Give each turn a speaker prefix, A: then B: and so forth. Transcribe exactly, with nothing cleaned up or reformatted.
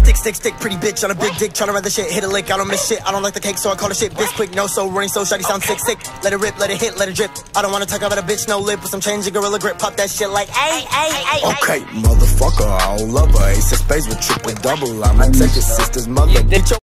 A: Stick, stick, stick, pretty bitch on a big dick, tryna run the shit, hit a lick, I don't miss shit, I don't like the cake, so I call the shit bitch quick, no so running so shawty sound sick, sick, let it rip, let it hit, let it drip, I don't wanna talk about a bitch, no lip, with some change and gorilla grip, pop that shit like, ay, ay, ay,
B: okay, motherfucker, I don't love her, ace of spades with triple double, I'ma take your sister's mother, bitch.